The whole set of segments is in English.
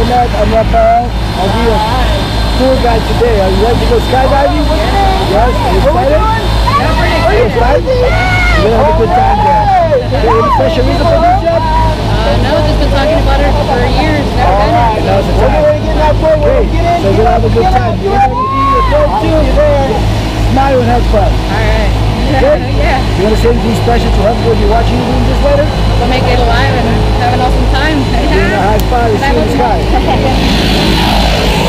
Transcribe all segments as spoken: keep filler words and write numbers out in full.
Yanet. I'm Rafael. I'll be your tour guide today. Are you ready to go skydiving? Yes. Are you excited? Are you excited? You're gonna have a good time there. Okay, any special reason for this job? Uh, no, just been talking about it for years. Never done it. Now's the time. Okay, so we're gonna have a good time. You're gonna be your go-to. You're there. Smile and have fun. Alright. Okay? Yeah. You want to say anything special to everybody you're watching you doing this later? We'll make it alive and have an awesome time. Give them a high five and see you in the sky.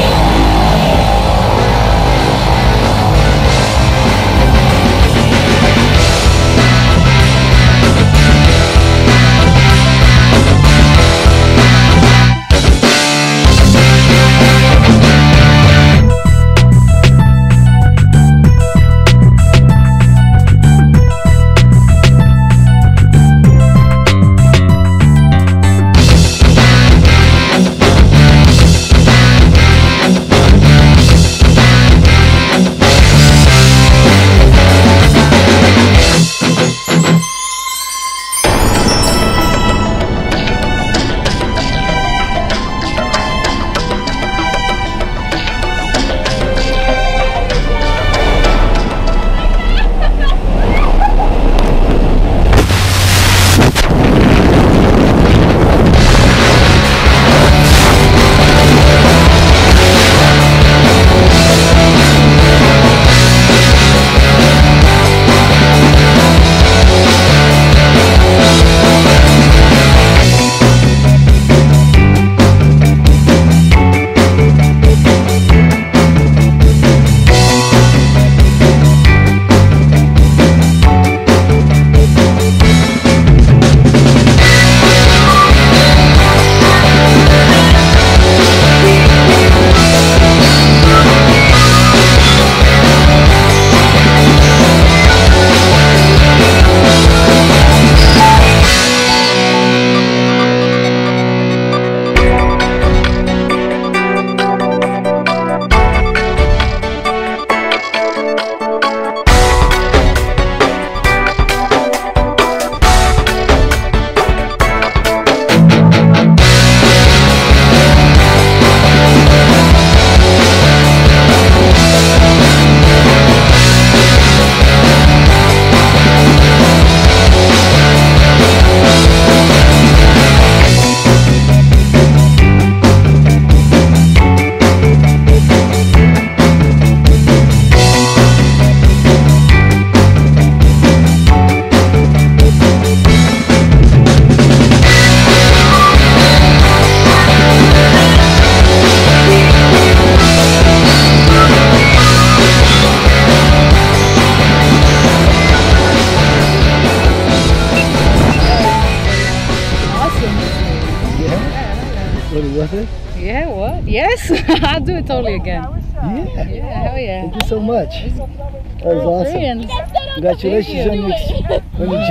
Yeah, what? Yes, I'll do it totally again. Yeah. Yeah, hell yeah. Thank you so much. That was awesome. Brilliant. Congratulations on your, on your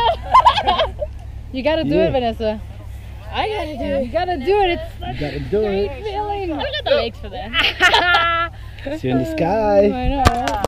job. You gotta do Yeah. it, Vanessa. I gotta do it. You gotta do it. It's such You gotta a do great it. feeling. I got the legs for that. See you in the sky. I know.